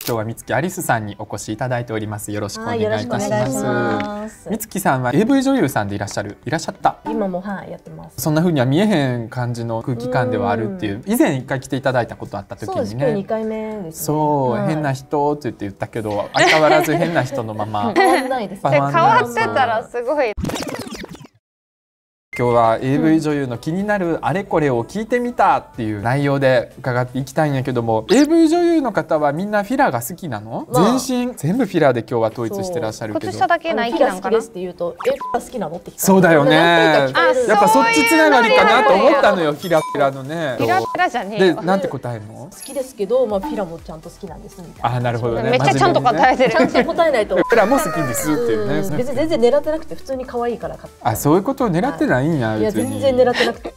今日は美月アリスさんにお越しいただいております。よろしくお願いいたしよろしくお願いしま。 ます美月さんは AV 女優さんでいらっしゃった。 今もやってます。 そんな風には見えへん感じの空気感ではあるっていう。以前1回来ていただいたことあった時そうです。 に今日2 ね。 回目ですね。 そう、変な人って言ったけど相変わらず変な人のまま。 変わんないですね。 変わんない変わってたらすごい。 今日は AV 女優の気になるあれこれを聞いてみたっていう内容で伺っていきたいんやけども、 AV 女優の方はみんなフィラーが好きなの？全身全部フィラーで今日は統一してらっしゃるけど。 靴下だけナイキなんかな。 好きですって言うと好きなのって聞かれる。 そうだよね。やっやぱそっちつながりかなと思ったのよ。フィラフィラのね。 フィラフィラじゃねえでよ。 なんて答えるの？ 好きですけど、フィラもちゃんと好きなんですみたいな。 あ、なるほどね。 めっちゃちゃんと答えてる。 ちゃんと答えないと。 フィラも好きですっていうね。 別に全然狙ってなくて普通に可愛いから買った。 あ、そういうことを狙ってないんや。 いや別に全然狙ってなくて。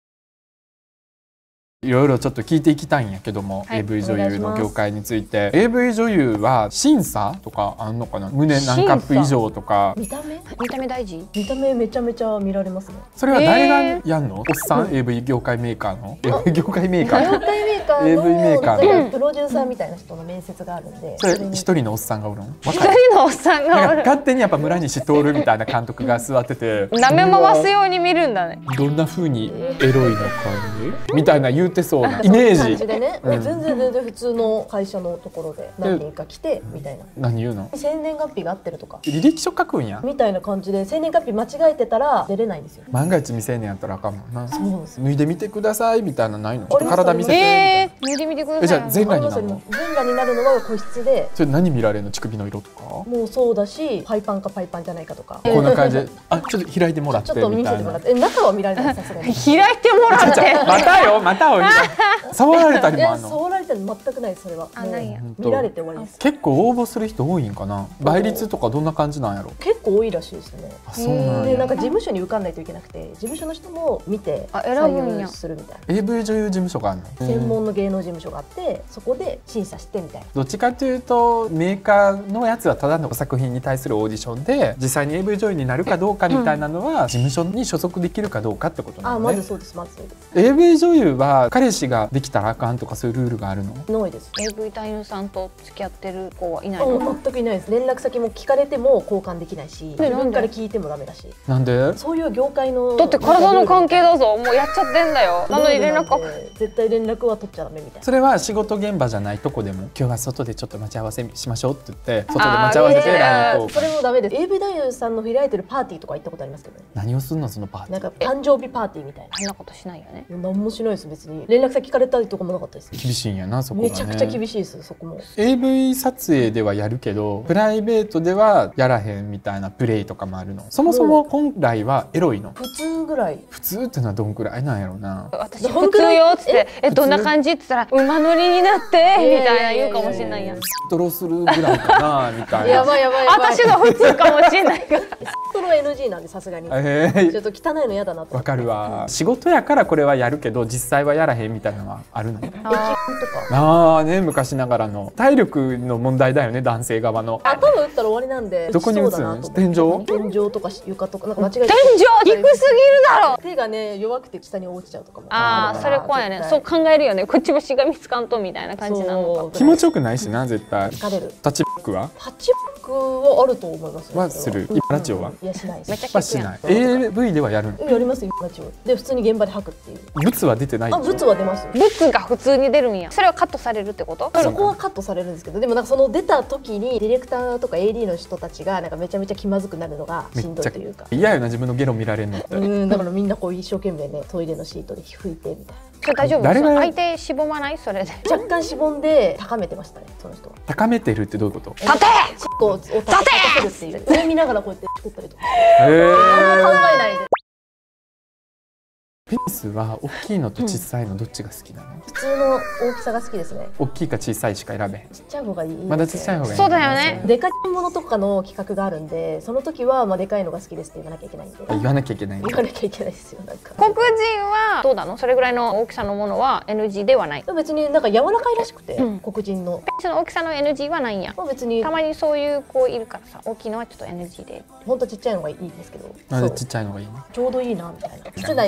いろいろちょっと聞いていきたいんやけども、 はい、 AV 女優の業界について。 AV 女優は審査とかあんのかな？胸何カップ以上とか。 見た目大事。 見た目めちゃめちゃ見られますね。 それは誰がやんの？おっさん AV 業界メーカーの AV 業界メーカー業界メーカーの AV メーカーのプロデューサーみたいな人の面接があるんで、 それに一人のおっさんがおるの？ 一人のおっさんがおる。 勝手にやっぱ村西徹みたいな監督が座ってて舐め回すように見るんだね。 どんな風にエロいのかねみたいな言うてそうなイメージ。 感じでね、全然普通の会社のところで何人か来てみたいな。 何言うの？ 生年月日が合ってるとか履歴書書くんや。 みたいな感じで、生年月日間違えてたら出れないんですよ。 万が一未成年やったらあかんもんな。 そうなんですよ。 脱いでみてくださいみたいなのないの？ちょっとあります体見せてみたいな。 見てみてください。 じゃあ全裸になるの？ 全裸になるのは個室で。 それ何見られるの？乳首の色とか？ もうそうだし、パイパンかパイパンじゃないかとか。 こんな感じで、あ、ちょっと開いてもらってちょっと見みたいな。 せてもらって、中は見られない、さすがに。 開いてもらって。 またよ、またを触られたりいや、 もあんの？ 触られたり全くないです、それは。 あ、ないや。 見られて終わりです。 結構応募する人多いんかな。倍率とかどんな感じなんやろ？ 結構多いらしいですね。 あ、そうなんで、 や。 なんか事務所に受かんないといけなくて、事務所の人も見てあ、選ぶん採や用するみたいな。 AV 女優事務所があるの？ 専門の芸能事務所があって、そこで審査してみたいな。 どっちかというとメーカーのやつはただの作品に対するオーディションで、実際に AV 女優になるかどうかみたいなのは事務所に所属できるかどうかってことなのね。 まずそうです、まずそうです。 AV 女優は彼氏ができたらあかんとかそういうルールがあるの？ ないです。 AV 男優さんと付き合ってる子はいないの？ 全くいないです。連絡先も聞かれても交換できないし、自分から聞いてもダメだし。 なんで？ そういう業界のだって体の関係だぞ。もうやっちゃってんだよ。なのに連絡を。 絶対連絡は取っちゃダメみたいな。 それは仕事現場じゃないとこでも、今日は外でちょっと待ち合わせしましょうって言って外で待ち合わせて LINE 交それ換。 もダメです。 AV 男優さんの開いてるパーティーとか行ったことありますけどね。 何をすんのそのパーティー？ なんか誕生日パーティーみたいな。 そんなことしないよね。 何もしないです。別に連絡先聞かれたりとかもなかったです。 厳しいんやなそこがね。 めちゃくちゃ厳しいです。そこも AV 撮影ではやるけどプライベートではやらへんみたいなプレイとかもあるの？そもそも本来はエロいの？ 普通ぐらい。 普通ってのはどんくらいなんやろうな。 私普通よっつってどんな感じって言ったら馬乗りになってみたいな言うかもしれないやん。 ドロするぐらいかなみたいな。 やばいやばいやばい。 私の普通かもしれないが。 その NG なんでさすがに。ちょっと汚いの嫌だなと。 わかるわ。仕事やからこれはやるけど実際はやらへんみたいなのはあるの？ 駅とか。 ああね、昔ながらの体力の問題だよね、男性側の。 頭打ったら終わりなんで。 どこに打つの？天井？ 天井とか床とかなんか間違えて。 天井低すぎるだろ。 手がね弱くて下に落ちちゃうとかも。 ああ、それ怖いよね。そう考えるよね。こっちもしがみつかんとみたいな感じなのか。 気持ちよくないしな絶対。 疲れる。 タッチバックは？ タッチバックはあると思います。 はする。ラジオは？ いやしないです。 めっちゃはしない。AV ではやるの？ やりますよラジオで普通に現場で吐くっていう。 ブツは出てない？ ブツは出ます。 ブツが普通に出るんや。それはカットされるってこと？ そこはカットされるんですけど、でもなんかその出た時にディレクターとか AD の人たちがなんかめちゃめちゃ気まずくなるのがしんどいというか。 嫌よな自分のゲロ見られるのって。 だからみんなこう一生懸命ねトイレのシートで拭いてみたいな。 それ大丈夫？ 誰が相手しぼまない？それで若干しぼんで高めてましたね、その人は。 高めてるってどういうこと？ 立て！ しっこを立てるっていう。上見ながらこうやって作ったりとか。 へえ。 あんま考えないで。 ペニスは大きいのと小さいのどっちが好きなの？ 普通の大きさが好きですね。 大きいか小さいしか選べへん。 ちっちゃい方がいいですね。 まだちっちゃい方がいい。 そうだよね。 でかいものとかの企画があるんで、その時はまあでかいのが好きですって言わなきゃいけないんで。 言わなきゃいけない。 言わなきゃいけないですよなんか。 黒人はどうなの？それぐらいの大きさのものは NG ではない。 別になんか柔らかいらしくて、黒人の。 その大きさの NG はないんや。 別にたまにそういう子いるからさ、大きいのはちょっと NG で。 本当ちっちゃいのがいいんですけど。 なんでちっちゃいのがいいの？ ちょうどいいなみたいな。室内が安心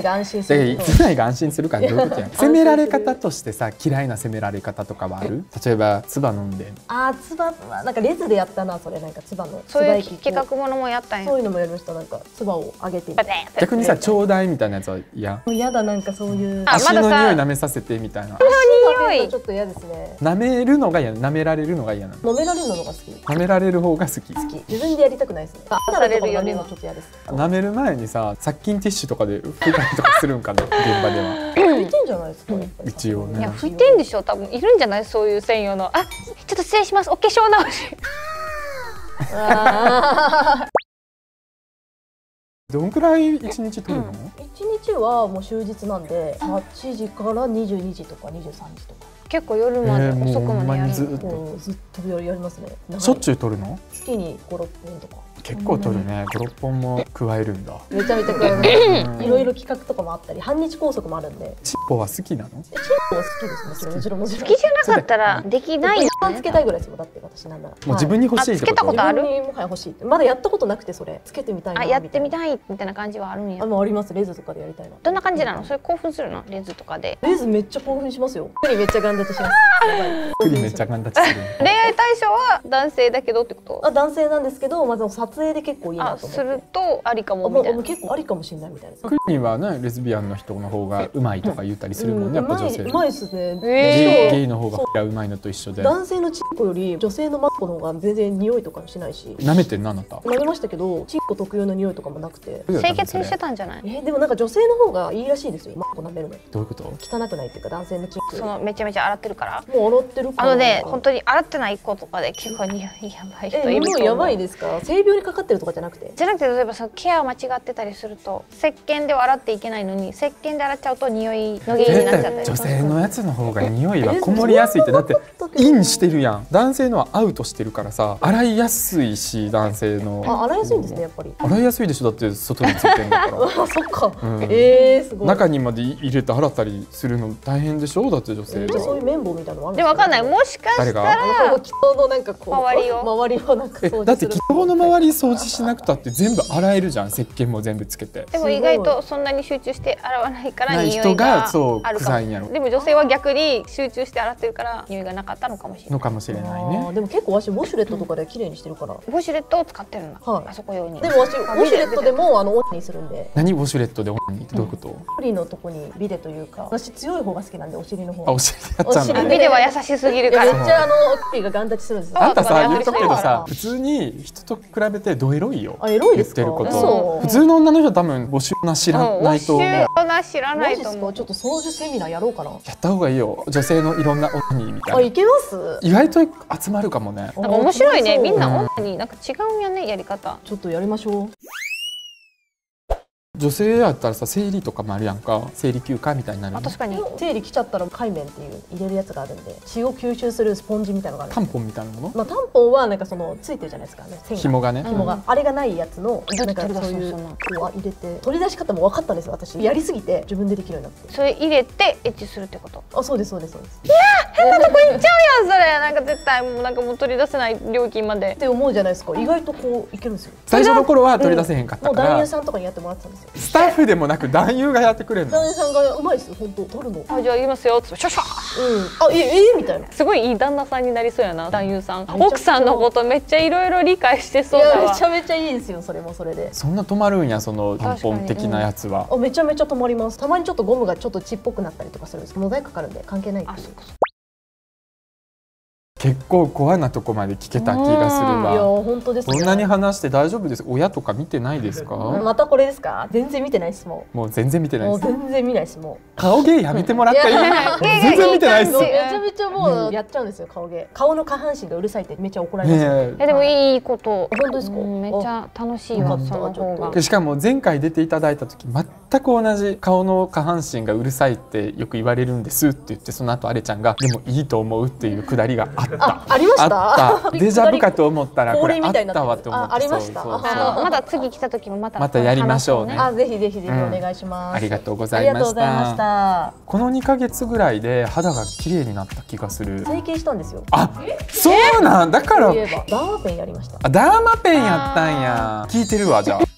で室内が安心するからどういうことやん。責められ方としてさ、嫌いな責められ方とかはある？例えば唾飲んで。 唾はなんかレズでやったな、それ。なんか唾のそういう企画ものもやったんや。 そういうのもやりました。なんか唾をあげて逆にさ、ちょうだいみたいなやつは嫌？ 嫌だ、なんかそういう足の匂い舐めさせてみたいな。 匂いちょっと嫌ですね。 舐めるのが嫌、舐められるのが嫌なの。 飲められるのが好き。 舐められる方が好き。 自分でやりたくないですね。 されるよりはちょっと嫌です。 舐める前にさ、殺菌ティッシュとかで拭いたりとかするんかな、現場では。 拭いてんじゃないですか。 一応ね。 いや拭いてんでしょ、多分いるんじゃない、そういう専用の。あ、ちょっと失礼します、お化粧直し。 どんくらい一日取るの？ 一日はもう終日なんで、8時から22時とか23時とか。 結構夜まで遅くまでやる。 ずっとやりますね。 しょっちゅう取るの？ 月に5、6本とか。 結構取るね。5、6本も加えるんだ。 めちゃめちゃ加えます。いろいろ企画とかもあったり、半日拘束もあるんで。 チンポは好きなの？ チンポは好きです。もちろん。 好きじゃなかったらできないよ。 つけたいぐらいですもん。だって私なんなら。 もう自分に欲しいってこと？ つけたことある？ 自分にもはや欲しい。まだやったことなくて、それつけてみたいな。 やってみたいみたいな感じはあるんや。 あります。レズとかでやりたいな。 どんな感じなの？それ興奮するの？レズとかで。 レズめっちゃ興奮しますよ。めっちゃガン立ちします。 クリめっちゃガン立ちする。 恋愛対象は男性だけどってこと？ 男性なんですけど、まず撮影で結構いいなと思って。 するとありかもみたいな。 結構ありかもしれないみたいな。 クリはね、レズビアンの人の方がうまいとか言ったりするもんね。やっぱ女性。 うまいですね。 ゲイの方がうまいのと一緒で。 男性のチンコより女性のマッコの方が全然匂いとかしないし。 舐めてんな、あなた。 舐めましたけど、チンコ特有の匂いとかもなくて。 清潔にしてたんじゃない？ でもなんか女性の方がいいらしいですよ。マッコ舐めるの。 どういうこと？ 汚くないっていうか、男性のチンコ。 そのめちゃめちゃ洗ってるから。 もう洗ってるから。 本当に洗ってない子とかで結構匂いやばい人いると思う。 やばいですか？性病にかかってるとかじゃなくて？ 例えばそのケアを間違ってたりすると、石鹸では洗っていけないのに石鹸で洗っちゃうと匂いの原因になっちゃったり。 女性のやつの方が匂いはこもりやすいって。だってインしてるやん。男性のはアウトしてるからさ、洗いやすいし、男性の。 洗いやすいんですね、やっぱり。 洗いやすいでしょ。だって外についてんだから。 あ、そっか。すごい。 中にまで入れて洗ったりするの大変でしょ。だって女性は。 そういう綿棒みたいなのあるんでもわかんない。もしかしたら気筒のなんかこう周りをなんか掃除する。 だって気筒の周り掃除しなくたって全部洗えるじゃん。石鹸も全部つけて。 でも意外とそんなに集中して洗わないから匂い人ががそうあるかも。 臭いんやろ。 でも女性は逆に集中して洗ってるから匂いがなかったのかもしれない。 ね。 でも結構私ウォシュレットとかで綺麗にしてるから。 ウォシュレットを使ってるんだ。あそこ用に。 でも私ウォシュレットでもオンにするんで。 何ウォシュレットでオンにってどういうこと？ お尻のとこにビデというか、私強い方が好きなんでお尻の方。 あ、お尻やっちゃうんだ。 ビデは優しすぎるから。 めっちゃお尻がガン立ちするんですよ。 あんたさ、言っとくけどさ、普通に人と比べてどエロいよ。 エロいですか？ 言ってること。普通の女の人は多分ウォシュナ知らないと思う。 ウォシュナ知らないと思う。 ちょっと掃除セミナーやろうかな。 やった方がいいよ。女性のいろんなオンにみたいな。 いけます？ 意外と集まるかもね。 なんか面白いね。みんなオンになんか違うんやね、やり方。 ちょっとやりましょう。 女性やったらさ、生理とかもあるやんか。生理休暇みたいになる。 確かに。 生理来ちゃったら海綿っていう入れるやつがあるんで、血を吸収するスポンジみたいなのがある。 タンポンみたいなもの？ タンポンはなんかそのついてるじゃないですかね。 紐がね。 紐があれがないやつのなんかそういうこう入れて、取り出し方も分かったんですよ。私やりすぎて自分でできるようになって。 それ入れてエッチするってこと？ あ、そうですそうですそうです。 いや変なとこ行っちゃうやんそれ。なんか絶対もうなんかもう取り出せない料金までって思うじゃないですか。意外とこういけるんですよ。 最初の頃は取り出せへんかったから。 もう男優さんとかにやってもらってたんですよ。 スタッフでもなく男優がやってくれるの。 男優さんがうまいですよ本当取るの。 じゃあ言いますよってシャシャ。 みたいな。 すごいいい旦那さんになりそうやな、男優さん。奥さんのことめっちゃいろいろ理解してそうだわ。 めちゃめちゃいいですよ。それもそれで。 そんな止まるんや、そのタンポン的なやつは。 めちゃめちゃ止まります。たまにちょっとゴムがちょっと血っぽくなったりとかするんです。モザイクかかるんで関係ないっていう。 結構コアなとこまで聞けた気がするわ。 いや本当ですね。 こんなに話して大丈夫ですか？親とか見てないですか？ またこれですか？全然見てないですもん。 もう全然見てないです。 もう全然見ないですもん。 顔芸やめてもらっていい？全然見てないです。 めちゃめちゃもうやっちゃうんですよ顔芸。顔の下半身がうるさいってめっちゃ怒られます。 でもいいこと。 本当ですか？ めっちゃ楽しいわその方が。 しかも前回出ていただいた時全く同じ顔の下半身がうるさいってよく言われるんですって言って、その後あれちゃんがでもいいと思うっていうくだりがあった。 ありました。 デジャブかと思ったらこれあったわと思って。 ありました。 また次来た時もまたやりましょうね。 ぜひぜひぜひお願いします。 ありがとうございました。この2ヶ月ぐらいで肌が綺麗になった気がする。 整形したんですよ。 あ、そうなんだから。 ダーマペンやりました。 ダーマペンやったんや。聞いてるわじゃあ。